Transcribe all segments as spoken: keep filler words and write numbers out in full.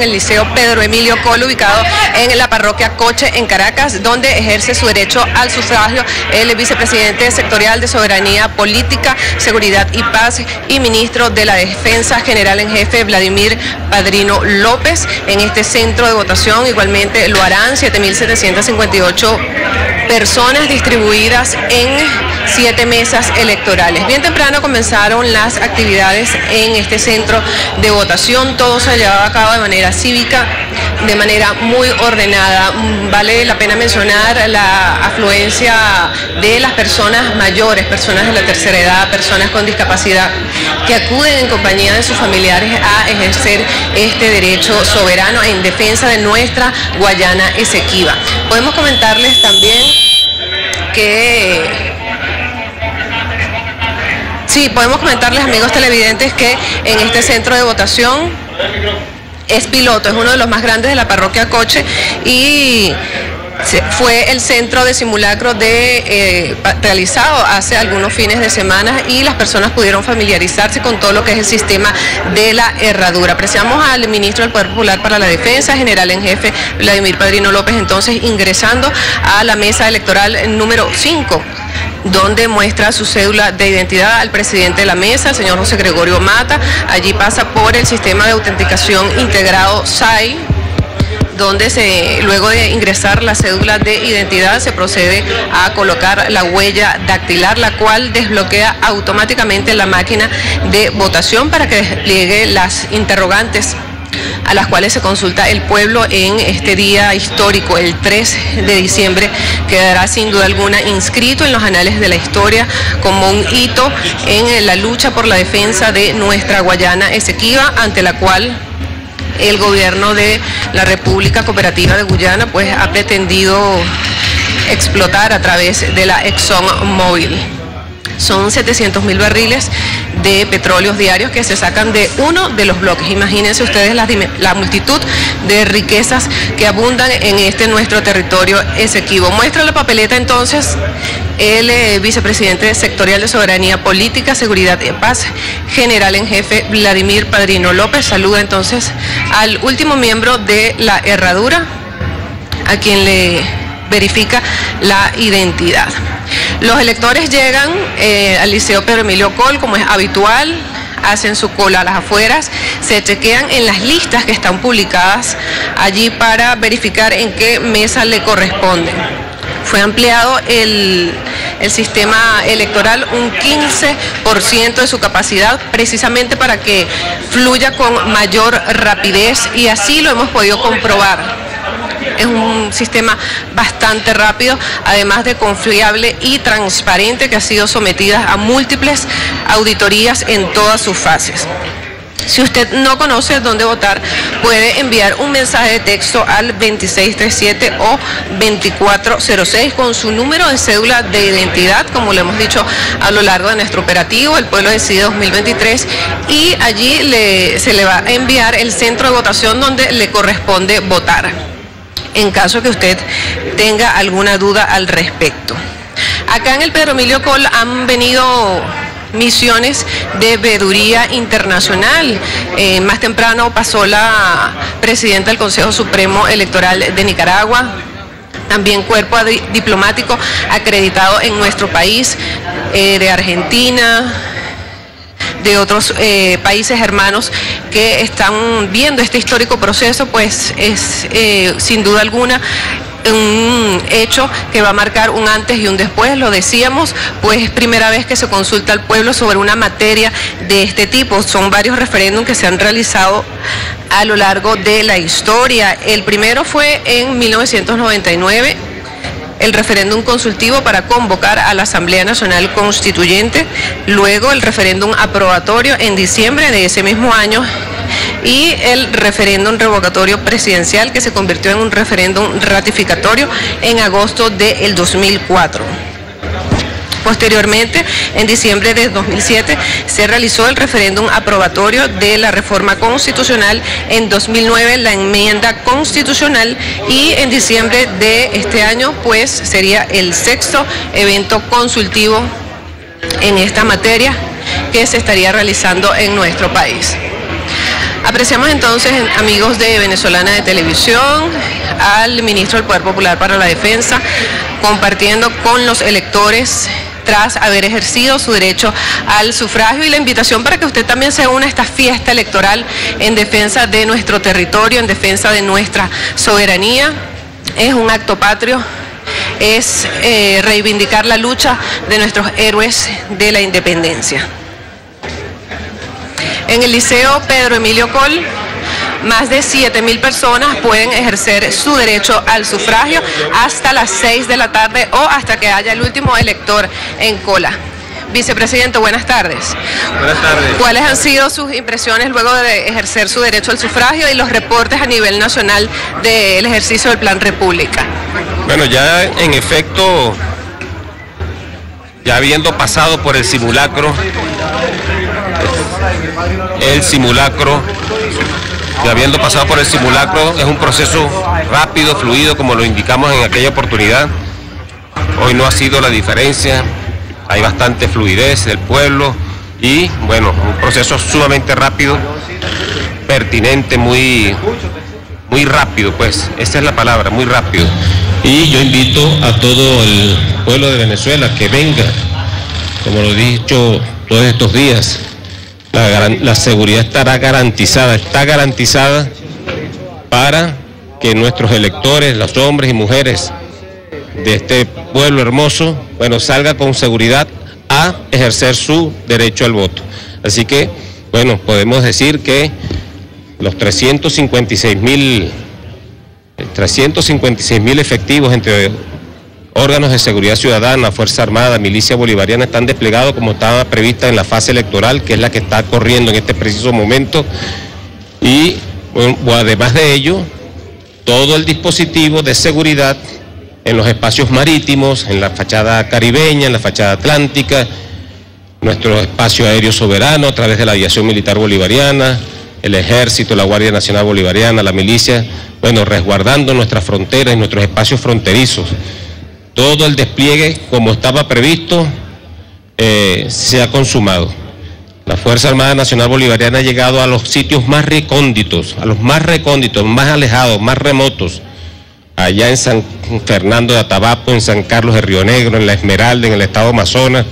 el Liceo Pedro Emilio Col, ubicado en la parroquia Coche, en Caracas, donde ejerce su derecho al sufragio el vicepresidente sectorial de Soberanía Política, Seguridad y Paz y ministro de la Defensa General en Jefe, Vladimir Padrino López. En este centro de votación igualmente lo harán siete mil setecientas cincuenta y ocho personas distribuidas en siete mesas electorales. Bien temprano comenzaron las actividades en este centro de votación. Todo se ha llevado a cabo de manera cívica, de manera muy ordenada. Vale la pena mencionar la afluencia de las personas mayores, personas de la tercera edad, personas con discapacidad, que acuden en compañía de sus familiares a ejercer este derecho soberano en defensa de nuestra Guayana Esequiba. Podemos comentarles también que... Sí, podemos comentarles, amigos televidentes, que en este centro de votación es piloto, es uno de los más grandes de la parroquia Coche y fue el centro de simulacro de, eh, realizado hace algunos fines de semana y las personas pudieron familiarizarse con todo lo que es el sistema de la herradura. Apreciamos al ministro del Poder Popular para la Defensa, general en jefe Vladimir Padrino López, entonces ingresando a la mesa electoral número cinco. Donde muestra su cédula de identidad al presidente de la mesa, el señor José Gregorio Mata. Allí pasa por el sistema de autenticación integrado S A I, donde se, luego de ingresar la cédula de identidad se procede a colocar la huella dactilar, la cual desbloquea automáticamente la máquina de votación para que despliegue las interrogantes a las cuales se consulta el pueblo en este día histórico, el tres de diciembre, quedará sin duda alguna inscrito en los anales de la historia como un hito en la lucha por la defensa de nuestra Guayana Esequiba, ante la cual el gobierno de la República Cooperativa de Guyana pues ha pretendido explotar a través de la ExxonMobil. Son setecientos mil barriles de petróleos diarios que se sacan de uno de los bloques. Imagínense ustedes la, la multitud de riquezas que abundan en este nuestro territorio esequibo. Muestra la papeleta entonces el eh, vicepresidente sectorial de Soberanía Política, Seguridad y Paz, general en jefe Vladimir Padrino López. Saluda entonces al último miembro de la herradura, a quien le verifica la identidad. Los electores llegan eh, al Liceo Pedro Emilio Col, como es habitual, hacen su cola a las afueras, se chequean en las listas que están publicadas allí para verificar en qué mesa le corresponden. Fue ampliado el, el sistema electoral un quince por ciento de su capacidad, precisamente para que fluya con mayor rapidez, y así lo hemos podido comprobar. Es un sistema bastante rápido, además de confiable y transparente, que ha sido sometida a múltiples auditorías en todas sus fases. Si usted no conoce dónde votar, puede enviar un mensaje de texto al veintiséis treinta y siete o veinticuatro cero seis con su número de cédula de identidad, como lo hemos dicho a lo largo de nuestro operativo El Pueblo Decide dos mil veintitrés, y allí le, se le va a enviar el centro de votación donde le corresponde votar, en caso que usted tenga alguna duda al respecto. Acá en el Pedro Emilio Col han venido misiones de veeduría internacional. Eh, más temprano pasó la presidenta del Consejo Supremo Electoral de Nicaragua, también cuerpo diplomático acreditado en nuestro país, eh, de Argentina, de otros eh, países hermanos que están viendo este histórico proceso. Pues es eh, sin duda alguna un hecho que va a marcar un antes y un después. Lo decíamos, pues es primera vez que se consulta al pueblo sobre una materia de este tipo. Son varios referéndums que se han realizado a lo largo de la historia. El primero fue en mil novecientos noventa y nueve, el referéndum consultivo para convocar a la Asamblea Nacional Constituyente, luego el referéndum aprobatorio en diciembre de ese mismo año y el referéndum revocatorio presidencial, que se convirtió en un referéndum ratificatorio en agosto del dos mil cuatro. Posteriormente, en diciembre de dos mil siete, se realizó el referéndum aprobatorio de la reforma constitucional, en dos mil nueve la enmienda constitucional, y en diciembre de este año pues sería el sexto evento consultivo en esta materia que se estaría realizando en nuestro país. Apreciamos entonces, amigos de Venezolana de Televisión, al ministro del Poder Popular para la Defensa, compartiendo con los electores tras haber ejercido su derecho al sufragio, y la invitación para que usted también se una a esta fiesta electoral en defensa de nuestro territorio, en defensa de nuestra soberanía. Es un acto patrio, es eh, reivindicar la lucha de nuestros héroes de la independencia. En el Liceo Pedro Emilio Coll, más de siete mil personas pueden ejercer su derecho al sufragio hasta las seis de la tarde o hasta que haya el último elector en cola. Vicepresidente, buenas tardes. Buenas tardes. ¿Cuáles han sido sus impresiones luego de ejercer su derecho al sufragio y los reportes a nivel nacional del ejercicio del Plan República? Bueno, ya en efecto, ya habiendo pasado por el simulacro, el simulacro, ya habiendo pasado por el simulacro, es un proceso rápido, fluido, como lo indicamos en aquella oportunidad. Hoy no ha sido la diferencia, hay bastante fluidez del pueblo y, bueno, un proceso sumamente rápido, pertinente, muy, muy rápido, pues, esa es la palabra, muy rápido. Y yo invito a todo el pueblo de Venezuela que venga, como lo he dicho todos estos días. La, la seguridad estará garantizada, está garantizada para que nuestros electores, los hombres y mujeres de este pueblo hermoso, bueno, salga con seguridad a ejercer su derecho al voto. Así que, bueno, podemos decir que los trescientos cincuenta y seis mil efectivos entre órganos de seguridad ciudadana, Fuerza Armada, Milicia Bolivariana están desplegados como estaba prevista en la fase electoral, que es la que está corriendo en este preciso momento. Y bueno, además de ello, todo el dispositivo de seguridad en los espacios marítimos, en la fachada caribeña, en la fachada atlántica, nuestro espacio aéreo soberano a través de la aviación militar bolivariana, el ejército, la Guardia Nacional Bolivariana, la milicia, bueno, resguardando nuestras fronteras y nuestros espacios fronterizos. Todo el despliegue, como estaba previsto, eh, se ha consumado. La Fuerza Armada Nacional Bolivariana ha llegado a los sitios más recónditos, a los más recónditos, más alejados, más remotos, allá en San Fernando de Atabapo, en San Carlos de Río Negro, en La Esmeralda, en el estado Amazonas,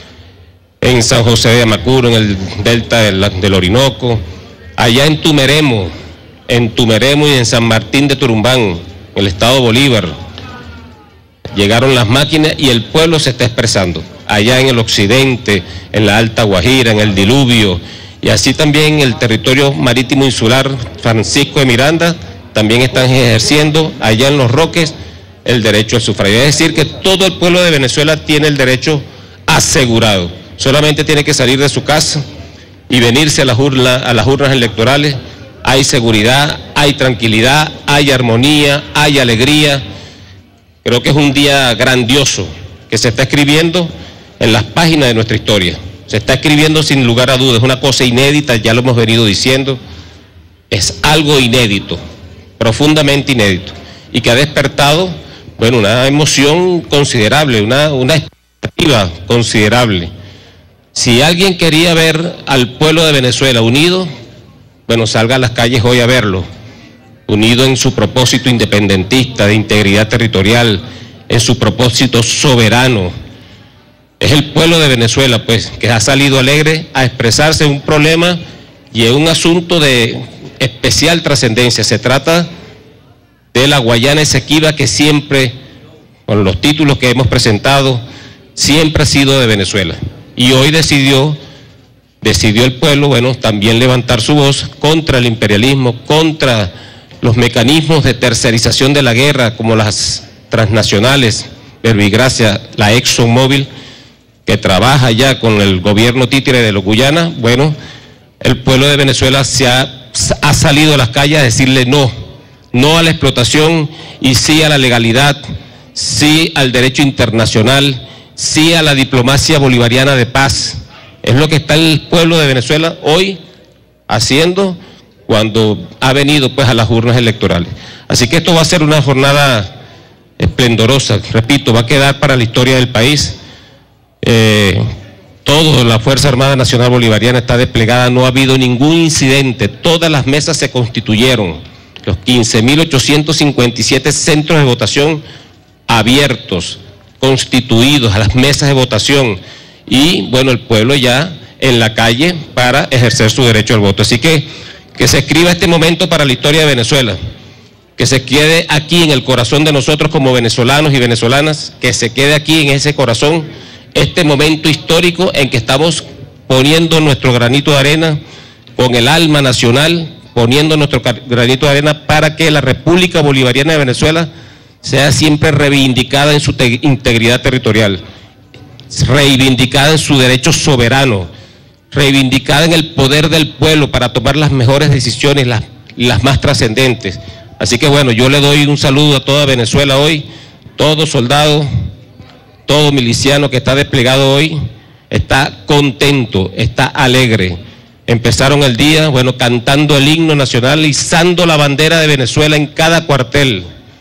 en San José de Amacuro, en el delta del, del Orinoco, allá en Tumeremo, en Tumeremo y en San Martín de Turumbán, en el estado Bolívar. Llegaron las máquinas y el pueblo se está expresando. Allá en el occidente, en la Alta Guajira, en el Diluvio, y así también en el territorio marítimo insular Francisco de Miranda, también están ejerciendo allá en Los Roques el derecho al sufragio. Es decir, que todo el pueblo de Venezuela tiene el derecho asegurado. Solamente tiene que salir de su casa y venirse a las urnas, a las urnas electorales. Hay seguridad, hay tranquilidad, hay armonía, hay alegría. Creo que es un día grandioso que se está escribiendo en las páginas de nuestra historia. Se está escribiendo sin lugar a dudas, es una cosa inédita, ya lo hemos venido diciendo, es algo inédito, profundamente inédito, y que ha despertado, bueno, una emoción considerable, una, una expectativa considerable. Si alguien quería ver al pueblo de Venezuela unido, bueno, salga a las calles hoy a verlo, unido en su propósito independentista, de integridad territorial, en su propósito soberano. Es el pueblo de Venezuela, pues, que ha salido alegre a expresarse en un problema y en un asunto de especial trascendencia. Se trata de la Guayana Esequiba, que siempre, con los títulos que hemos presentado, siempre ha sido de Venezuela. Y hoy decidió, decidió el pueblo, bueno, también levantar su voz contra el imperialismo, contra los mecanismos de tercerización de la guerra, como las transnacionales, Verbigracia, la ExxonMobil, que trabaja ya con el gobierno títere de los Guyana. Bueno, el pueblo de Venezuela se ha, ha salido a las calles a decirle no, no a la explotación y sí a la legalidad, sí al derecho internacional, sí a la diplomacia bolivariana de paz. Es lo que está el pueblo de Venezuela hoy haciendo cuando ha venido pues a las urnas electorales. Así que esto va a ser una jornada esplendorosa, repito, va a quedar para la historia del país. Eh, Toda la Fuerza Armada Nacional Bolivariana está desplegada, no ha habido ningún incidente, todas las mesas se constituyeron, los quince mil ochocientos cincuenta y siete centros de votación abiertos, constituidos a las mesas de votación y bueno, el pueblo ya en la calle para ejercer su derecho al voto. Así que que se escriba este momento para la historia de Venezuela, que se quede aquí en el corazón de nosotros como venezolanos y venezolanas, que se quede aquí en ese corazón este momento histórico en que estamos poniendo nuestro granito de arena con el alma nacional, poniendo nuestro granito de arena para que la República Bolivariana de Venezuela sea siempre reivindicada en su integridad territorial, reivindicada en su derecho soberano, reivindicada en el poder del pueblo para tomar las mejores decisiones, las, las más trascendentes. Así que bueno, yo le doy un saludo a toda Venezuela hoy, todo soldado, todo miliciano que está desplegado hoy, está contento, está alegre. Empezaron el día, bueno, cantando el himno nacional, izando la bandera de Venezuela en cada cuartel,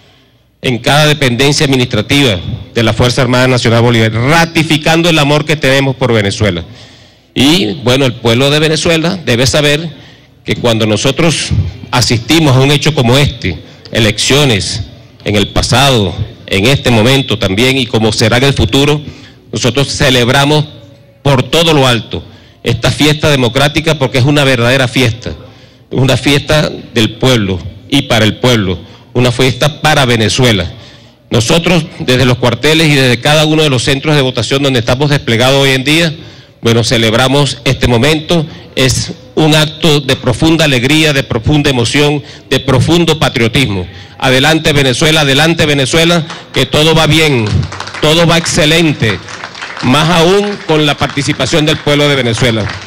en cada dependencia administrativa de la Fuerza Armada Nacional Bolivariana, ratificando el amor que tenemos por Venezuela. Y bueno, el pueblo de Venezuela debe saber que cuando nosotros asistimos a un hecho como este, elecciones en el pasado, en este momento también y como será en el futuro, nosotros celebramos por todo lo alto esta fiesta democrática porque es una verdadera fiesta, una fiesta del pueblo y para el pueblo, una fiesta para Venezuela. Nosotros desde los cuarteles y desde cada uno de los centros de votación donde estamos desplegados hoy en día, bueno, celebramos este momento, es un acto de profunda alegría, de profunda emoción, de profundo patriotismo. Adelante Venezuela, adelante Venezuela, que todo va bien, todo va excelente, más aún con la participación del pueblo de Venezuela.